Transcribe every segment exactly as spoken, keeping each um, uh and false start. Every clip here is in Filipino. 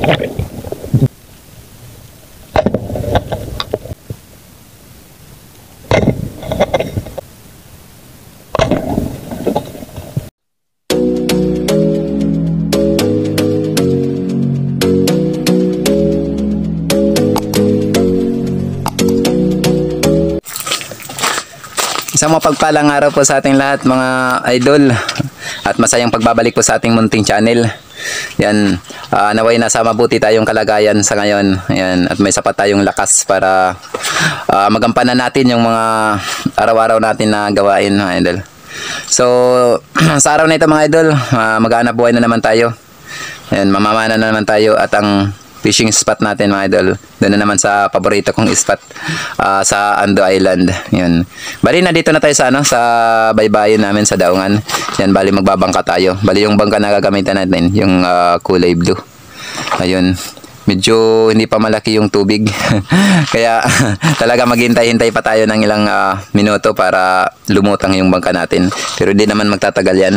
Isang mapagpalang araw po sa ating lahat mga idol at masayang pagbabalik po sa ating munting channel. Yan, uh, naway nasa mabuti tayong kalagayan sa ngayon. Yan, at may sapat tayong lakas para uh, magampanan natin yung mga araw-araw natin na gawain mga idol. So sa araw na ito mga idol, uh, mag-aanap buhay na naman tayo. Yan, mamamana na naman tayo at ang fishing spot natin mga idol, doon na naman sa paborito kong spot uh, sa Ando Island. Yun. Bali na dito na tayo sa ano, sa baybayin namin sa Daungan. Yan, bali magbabangka tayo. Bali yung bangka na gagamitan natin, yung uh, kulay blue. Ayun. Medyo hindi pa malaki yung tubig. Kaya talaga maghintay-hintay pa tayo ng ilang uh, minuto para lumutang yung bangka natin. Pero hindi naman magtatagal yan.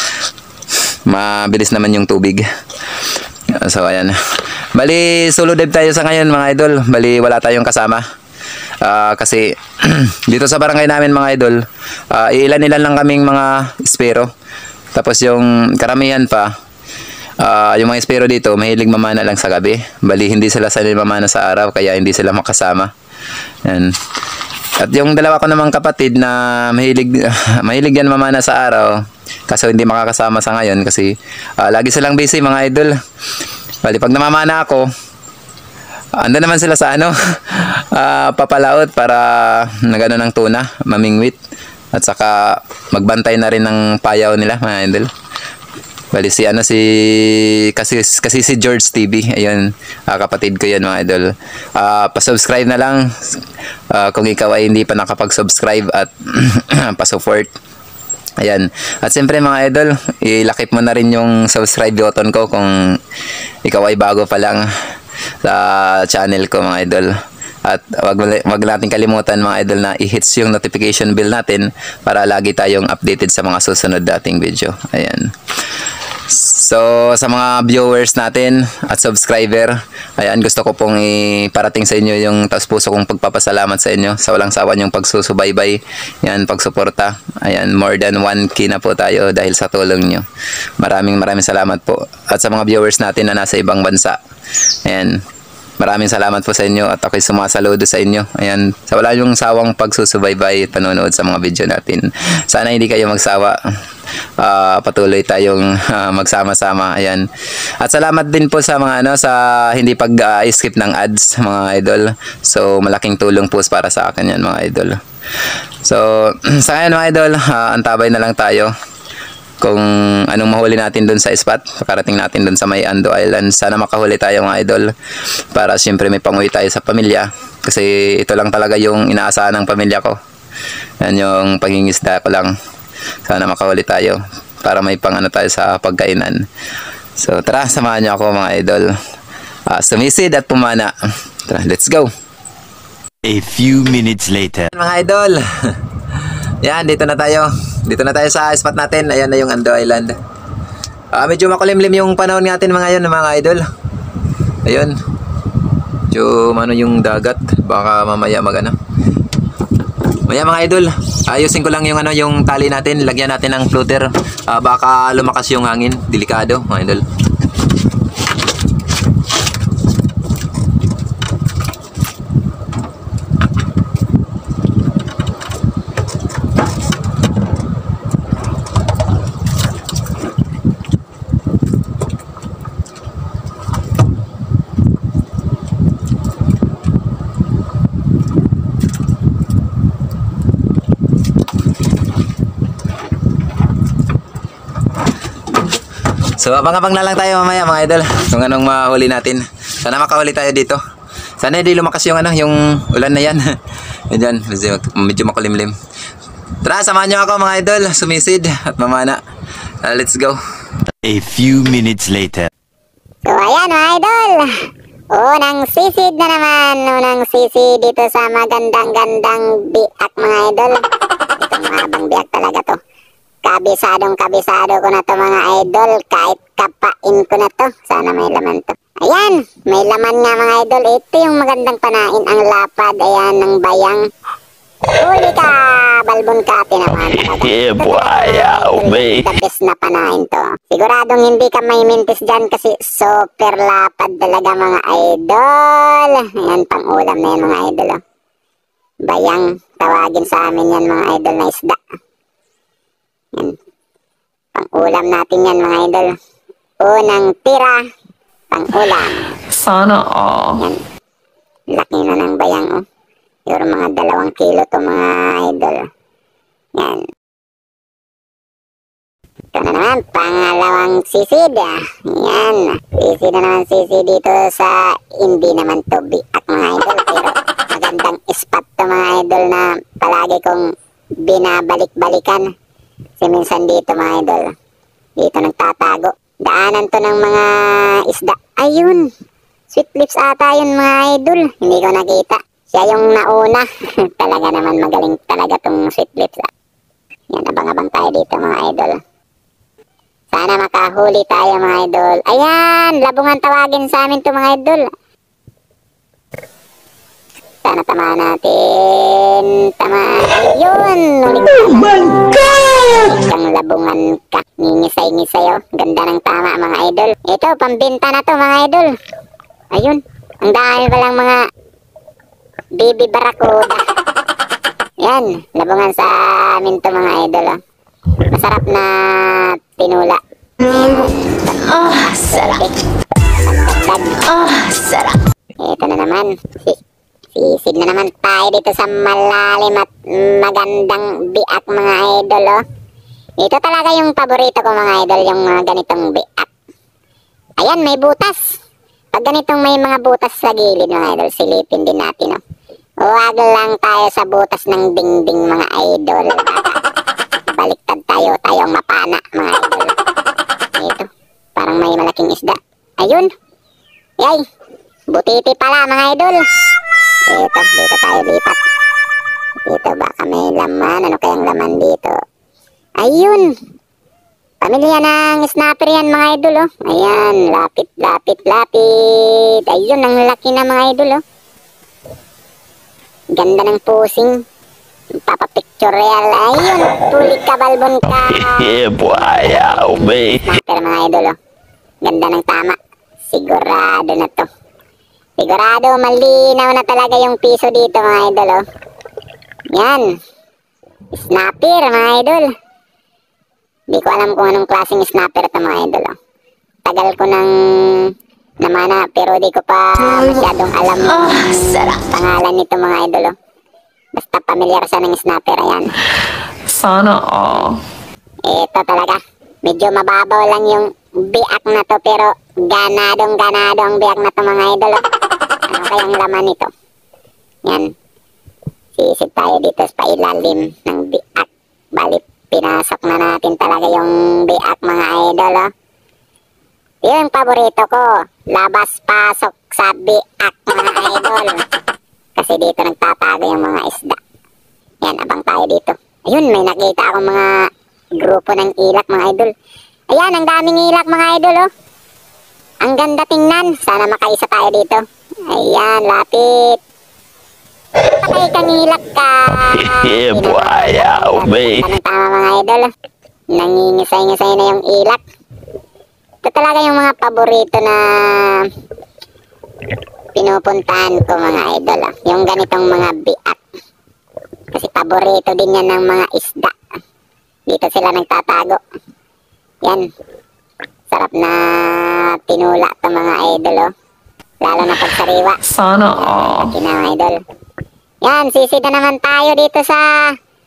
Mabilis naman yung tubig. So ayan. Bali solo dive tayo sa ngayon mga idol. Bali wala tayong kasama. Uh, kasi dito sa barangay namin mga idol, uh, ilan-ilan lang kaming mga espero. Tapos yung karamihan pa, uh, yung mga espero dito mahilig mamana lang sa gabi. Bali hindi sila sanay mamana sa araw kaya hindi sila makasama. Yan. At yung dalawa ko namang kapatid na mahilig mahilig yan mamana sa araw, kaso hindi makakasama sa ngayon kasi uh, lagi silang busy mga idol. Bali pag namamana ako, ando naman sila sa ano, uh, papalaot para nagano ng tuna, mamingwit, at saka magbantay na rin ng payaw nila mga idol. Bali si ano si kasi kasi si George T V, ayun, uh, kapatid ko yan mga idol. Uh, pa-subscribe na lang uh, kung ikaw ay hindi pa nakapag-subscribe at pa-support. Ayan. At siyempre mga idol, ilakip mo na rin yung subscribe button ko kung ikaw ay bago pa lang sa channel ko mga idol. At wag, wag natin kalimutan mga idol na i-hits yung notification bell natin para lagi tayong updated sa mga susunod dating video. Ayan. So sa mga viewers natin at subscriber, ayan, gusto ko pong iparating sa inyo yung taos puso kong pagpapasalamat sa inyo sa walang sawa niyong pagsusubaybay, yan, pagsuporta. Ayan, more than one K na po tayo dahil sa tulong nyo. Maraming maraming salamat po. At sa mga viewers natin na nasa ibang bansa, ayan, maraming salamat po sa inyo at ako'y sumasaludo sa inyo. Ayan, sa wala yung sawang pagsusubaybay at panonood sa mga video natin. Sana hindi kayo magsawa. Uh, patuloy tayong uh, magsama-sama. Ayan. At salamat din po sa mga ano, sa hindi pag-skip uh, ng ads mga idol. So malaking tulong po para sa akin yan mga idol. So sa ngayon mga idol, uh, antabay na lang tayo kung anong mahuli natin dun sa spot. Pakarating natin dun sa may Ando Island. Sana makahuli tayo mga idol para siyempre may panguwi tayo sa pamilya. Kasi ito lang talaga yung inaasahan ng pamilya ko. Yan yung pangingisda ko lang. Sana makahuli tayo para may pangano tayo sa pagkainan. So tara, samahan niyo ako mga idol. Uh, sumisid at pumana. Tara, let's go. A few minutes later. Mga idol. Yan, dito na tayo. Dito na tayo sa spot natin. Ayan na yung Ando Island. Uh, medyo makulimlim yung panahon natin mga yun, mga idol. Ayun. Medyo ano yung dagat. Baka mamaya mag ano. Maya mga idol, ayusin ko lang yung ano yung tali natin. Lagyan natin ng floater. Uh, baka lumakas yung hangin. Delikado mga idol. So abang-abang na lang tayo mamaya mga idol kung anong mahuli natin. Sana makahuli tayo dito. Sana hindi lumakas yung ano, yung ulan na yan. Yan, medyo, medyo makulimlim. Tara, samahan nyo ako mga idol. Sumisid at mamana. Uh, let's go. A few minutes later. So ayan mga idol. Unang sisid na naman. Unang sisid dito sa magandang-gandang biak mga idol. Itong mahabang biak talaga to. Kabisadong kabisado ko na to mga idol. Kahit kapain ko na to. Sana may laman to. Ayan, may laman nga mga idol. Ito yung magandang panain, ang lapad. Ayan, ng bayang. Huli ka, balbon kati naman. Yeah, boy. Oh, me. The best na panain to. Siguradong hindi ka may mintis dyan kasi super lapad talaga mga idol. Ayan, pang ulam na yan mga idol. Oh. Bayang, tawagin sa amin yan mga idol na isda. Yan. Pang ulam natin yan mga idol. Unang tira, pang ulam. Sana all. Yan. Laki na ng bayang oh. Yung mga dalawang kilo to mga idol. Yan. Ito na naman, pangalawang sisid. Yan. Sisid na naman sisid dito sa hindi naman to biak mga idol. Pero magandang spot to mga idol na palagi kong binabalik-balikan. Kasi minsan dito mga idol, dito nagtatago. Daanan to ng mga isda. Ayun. Sweet lips ata yun mga idol. Hindi ko nakita. Siya yung nauna. Talaga naman magaling talaga tong sweet lips. Ah. Yan, abang-abang tayo dito mga idol. Sana makahuli tayo mga idol. Ayan, labungan tawagin sa amin to mga idol. Sana tamaan natin. Tamaan. Ayun. Oh my God! Isang labungan ka. Ngingisay-ngisay oh. Ganda ng tama mga idol. Ito, pambinta na to mga idol. Ayun. Ang dahil palang mga baby barakuda. Yan, labungan sa amin to mga idol. Oh. Masarap na tinula. Ah, sarap. Ah, sarap. Ito na naman. Si Sisid na naman tayo dito sa malalim at magandang biak mga idol. Oh. Ito talaga yung paborito ko mga idol, yung mga ganitong biak. Ayan, may butas. Pag ganitong may mga butas sa gilid mga idol, silipin din natin. Oh. Huwag lang tayo sa butas ng dingding mga idol. Baliktad tayo, tayong mapana mga idol. Ito, parang may malaking isda. Ayun. Yay, butiti pala mga idol. Ito, dito tayo lipat. Dito baka may laman. Ano kayang laman dito? Ayun. Pamilya ng snapper yan mga idol. Oh. Ayan, lapit, lapit, lapit. Ayun, ang laki na mga idol. Oh. Ganda ng posing. Papapicture real. Ayun, tulik ka balbon ka. Yeah, boy. Oh, me. Snapper mga idol. Oh. Ganda ng tama. Sigurado na to. Sigurado malinaw na talaga yung piso dito mga idol. Oh. Yan. Snapper mga idol. Di ko alam kung anong klaseng snapper ito mga idol. Oh. Tagal ko nang namana pero di ko pa masyadong alam yung pangalan nito mga idol. Oh. Basta pamilyar siya ng snapper. Ayan. Sana all. Ito talaga. Medyo mababaw lang yung biak na to pero ganadong ganado ang biak na to mga idol. Oh. Ano kayang laman nito? Yan. Sisid tayo dito sa pailalim ng biak. Bali, pinasok na natin talaga yung biak mga idol. Oh. Yung paborito ko, labas-pasok sa biak mga idol. Kasi dito nagtatago yung mga isda. Yan, abang tayo dito. Ayun, may nakita akong mga grupo ng ilak mga idol. Ayan, ang daming ilak mga idol. Oh. Ang ganda tingnan. Sana makaisa tayo dito. Ayan, lapit. Patay kang ilak ka. Yeah, boy. Oh, me. Tanong tama mga idol. Nangingisay-ngisay na yung ilak. Ito talaga yung mga paborito na pinupuntahan ko mga idol. Yung ganitong mga biak. Kasi paborito din yan ng mga isda. Dito sila nagtatago. Yan. Sarap na tinula to mga idol. Oh. Lalo na pagsariwa. Sana all. Laki na mga idol. Yan, sisid na naman tayo dito sa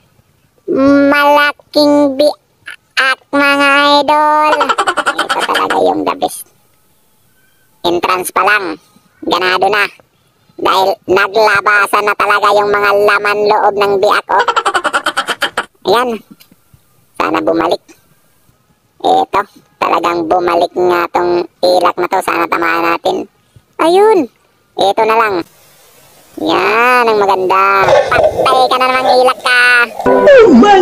malaking biak mga idol. Ito talaga yung the best. Entrance pa lang. Ganado na. Dahil naglabasan na talaga yung mga laman loob ng biak. Oh. Ayan. Sana bumalik. Ito. Talagang bumalik nga tong ilak na to. Sana tamaan natin. Ayun. Ito na lang. Yan, ang maganda. Patay ka na naman ilak ka. Oh my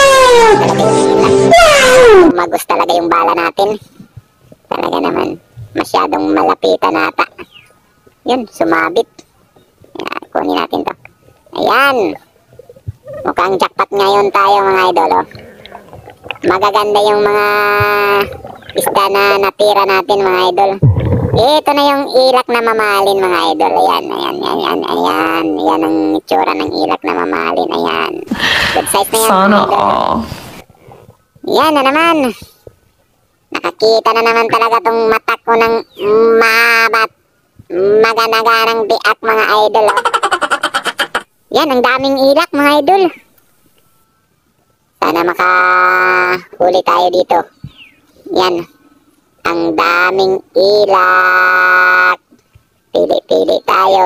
God! Wow! Magus talaga yung bala natin. Talaga naman. masyadong malapitan ata. Yun, sumabit. Ayan, kunin natin to. Ayan. Mukhang jackpot ngayon tayo mga idol, oh. Magaganda yung mga isda na natira natin mga idol. Ito na yung ilak na mamahalin mga idol. Ayan, ayan, ayan, ayan, ayan. Ayan ang itsura ng ilak na mamahalin. Ayan. Good size na yan mga Sana idol. all. Yan na naman. Nakakita na naman talaga tong mata ko ng mabat maganaganang biak mga idol, oh. Yan, ang daming ilak mga idol. Sana makahuli tayo dito. Yan. Ang daming ilak. Pili-pili tayo.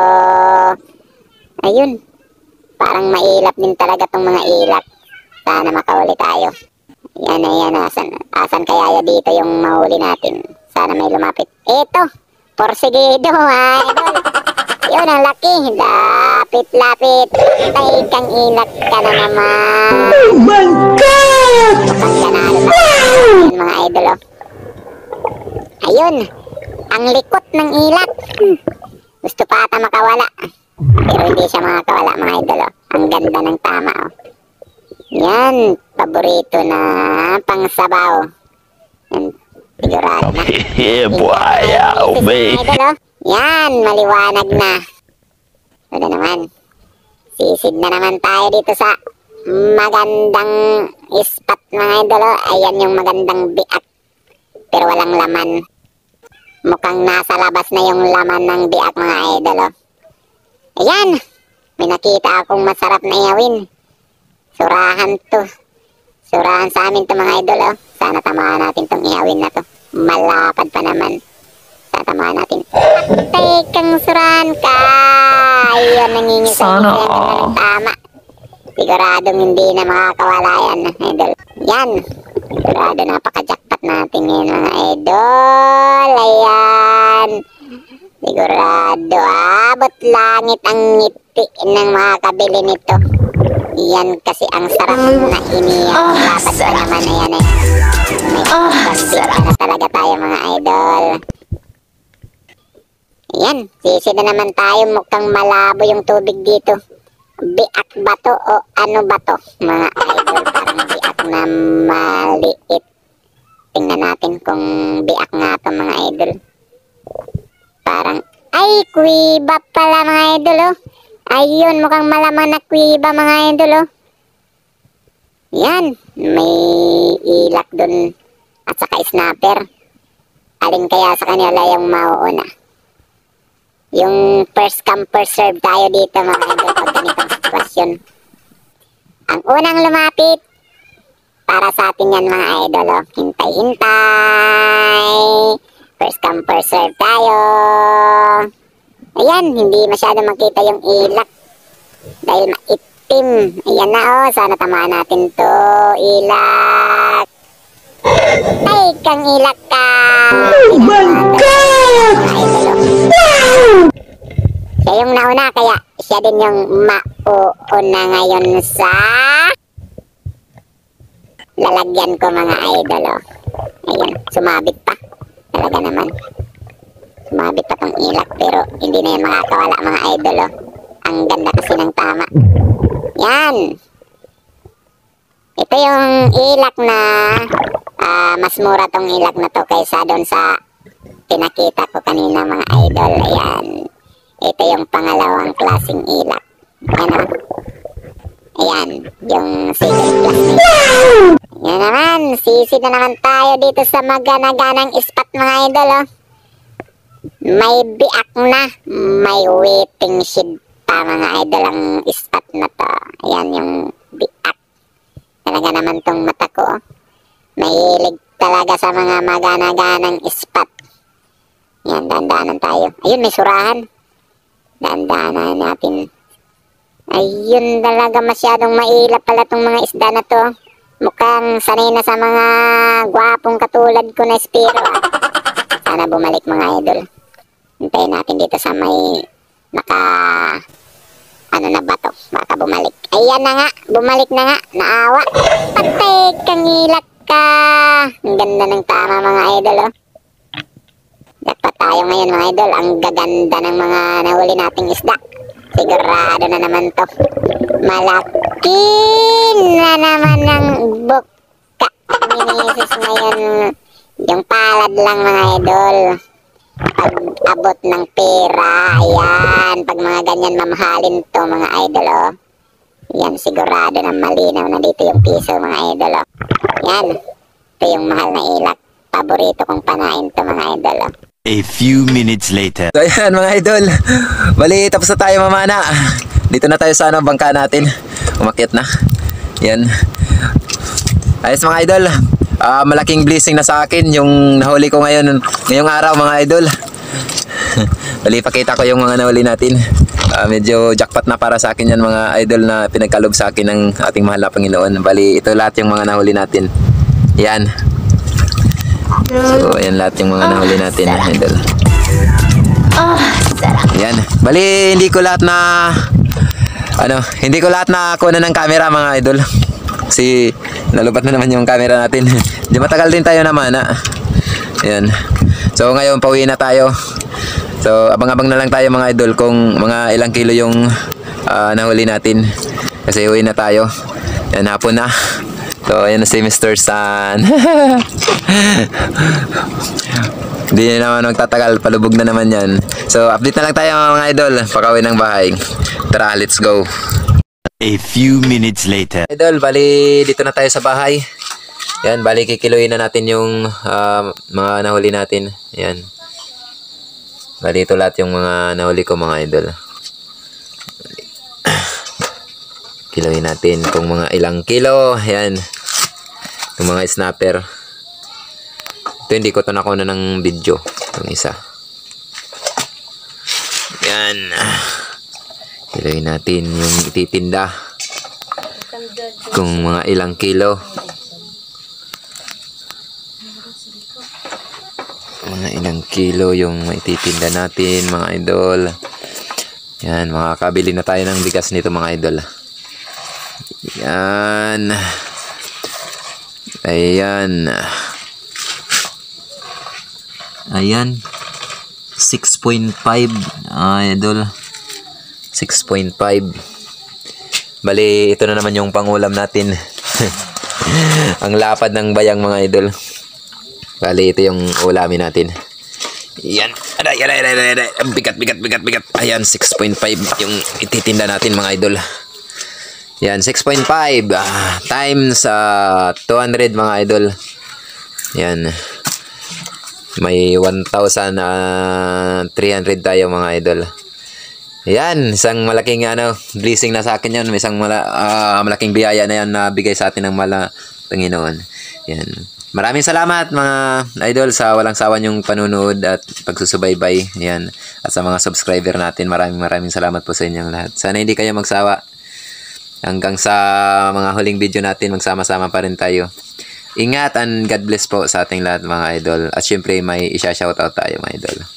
Ayun. Parang mailap din talaga tong mga ilak. Sana makahuli tayo. Yan, ayan. Asan, asan kaya dito yung mahuli natin? Sana may lumapit. Ito. Porsigido mga idol. Yun, ang laki. Lapit-lapit. Tay kang ilak ka na naman. Oh my God! Mukhang ganalo na. Ayun, mga idol, oh. Ayun. Ang likot ng ilak. Hmm. Gusto pa ata makawala. Pero hindi siya makakawala, mga idol, oh. Ang ganda ng tama, oh. Yan. Paborito na pangsabaw. Yan. Sigurado na. Yeah, boy. Oh, baby. Idol, oh. Yan, maliwanag na. Ito na naman. Sisid na naman tayo dito sa magandang spot mga idol, oh. Ayan yung magandang biak. Pero walang laman. Mukhang nasa labas na yung laman ng biak mga idol, oh. Ayan. May nakita akong masarap na iawin. Surahan to. Surahan sa amin to mga idol, oh. Sana tamaan natin tong iawin na to. Malapad pa naman. Tatamaan natin. Patay kang surahan ka. Ayun, nangingisay Sana ng all. tama. Siguradong hindi na makakawala yan, idol. Yan. Sigurado napaka-jackpot natin ngayon mga idol. Ayan. Sigurado abot langit ang ngiti ng makakabili nito. Yan kasi ang sarap na iniyak. Ah, Dapat pa sarap. naman, ayan eh. May Ah, sarap na talaga tayo mga idol. Ayan, sisi na naman tayo. Mukhang malabo yung tubig dito. Biak ba to o ano ba to? Mga idol, parang biak na maliit. Tingnan natin kung biak nga to mga idol. Parang, ay, kuiba pala mga idol, oh. Ayun, mukhang malamang na kuiba mga idol, oh. Yan, may ilak dun at saka snapper. Alin kaya sa kanila yung mauuna? Yung first come first serve tayo dito mga idol pag ganitong sitwasyon. Ang unang lumapit para sa atin yan mga idol, oh. Hintay-hintay. First come first serve tayo. Ayan, hindi masyado makita yung ilak dahil maitim. Ayan na, oh. Sana tamaan natin to. Ilak. Ay, kang ilak ka. Oh my God! Mga idol, oh. Siya yung nauna, kaya siya din yung mauuna ngayon sa lalagyan ko mga idol, oh. Ayun, sumabit pa. Talaga naman. Sumabit pa tong ilak pero hindi na yan makakawala mga idol, oh. Ang ganda kasi ng tama. Yan. Ito yung ilak na ah, mas mura tong ilak na to kaysa doon sa pinakita ko kanina mga idol. Ayan. Ito yung pangalawang klaseng ilak. Ano? Ayan. Yung second class na ilak. Yan naman. Sisid na naman tayo dito sa maganaganang spot mga idol, oh. May biak na. May waiting shed pa mga idol ang spot na to. Ayan yung biak. Talaga naman tong mata ko, oh. Mahilig talaga sa mga maganaganang spot. Yan, dandanan tayo. Ayun, may surahan. Dandanan natin. Ayun, talaga masyadong mailap pala tong mga isda na to. Mukhang sanay na sa mga gwapong katulad ko na espiro, ah. Sana bumalik mga idol. Hintayin natin dito sa may naka ano na ba to? Baka bumalik. Ayan na nga. Bumalik na nga. Naawa. Patay kang ilak ka. Ang ganda ng tama mga idol, oh. Jackpot tayo ngayon mga idol. Ang gaganda ng mga nahuli nating isda. Sigurado na naman to. Malaki na naman ng buka. Minisis ngayon. Yung palad lang mga idol. Pag abot ng pera, ayan. Pag mga ganyan mamahalin to mga idol, oh. Yan, sigurado na malinaw na dito yung piso mga idol, oh. Yan. Ito yung mahal na ilak. Paborito kong panain to mga idol, oh. A few minutes later. So ayan mga idol, bali tapos na tayo mamana. Dito na tayo sa ano, bangka natin. Umakyat na. Yan. Ayos mga idol. Uh, malaking blessing na sa akin yung nahuli ko ngayon, ngayong araw mga idol. Bali pakita ko yung mga nahuli natin. Uh, medyo jackpot na para sa akin yan mga idol na pinagkalob sa akin ng ating mahal na Panginoon. Bali ito lahat yung mga nahuli natin. Yan. So, ayan lahat yung mga nahuli natin, oh, idol. Ah, sarap. Ayan. Bali, hindi ko lahat na, ano, hindi ko lahat na kuha ng camera, mga idol. Kasi, nalubat na naman yung camera natin. Di matagal din tayo naman, ha. Ayan. So, ngayon, pauwi na tayo. So, abang-abang na lang tayo, mga idol, kung mga ilang kilo yung uh, nahuli natin. Kasi, uwi na tayo. Ayan, hapon na. So, ayan na si Mister San. Hindi na naman magtatagal. Palubog na naman yan. So, update na lang tayo mga idol. Pakauwi ng bahay. Tara, let's go. A few minutes later. Idol, bali dito na tayo sa bahay. Yan, bali kikiluin na natin yung uh, mga nahuli natin. Yan. Bali ito lahat yung mga nahuli ko mga idol. Kiluin natin kung mga ilang kilo. Yan. Yung mga snapper. Ito hindi ko ito nakuha ng video. Itong isa. Yan. Kiluin natin yung ititinda. Kung mga ilang kilo. Mga ilang kilo yung ititinda natin mga idol. Yan. Makakabili na tayo ng bigas nito mga idol. Yan. Ayan. Ayan. six point five. Ah, idol. six point five. Bali, ito na naman yung pangulam natin. Ang lapad ng bayang mga idol. Bali, ito yung ulamin natin. Ayan. Aray, aray, aray, aray, aray. Bigat, bigat, bigat, bigat. Ayan, six point five yung ititinda natin mga idol. Yan, six point five uh, times uh, two hundred mga idol. Yan. May one thousand three hundred tayo mga idol. Yan, isang malaking ano, blessing na sa akin yan. May isang mala, uh, malaking biyaya na yan na bigay sa atin ng mala Panginoon. Yan. Maraming salamat mga idol sa walang sawa yung panunood at pagsusubaybay. Yan. At sa mga subscriber natin, maraming maraming salamat po sa inyong lahat. Sana hindi kayo magsawa. Hanggang sa mga huling video natin, magsama-sama pa rin tayo. Ingat and God bless po sa ating lahat mga idol. At syempre may isa-shoutout tayo mga idol.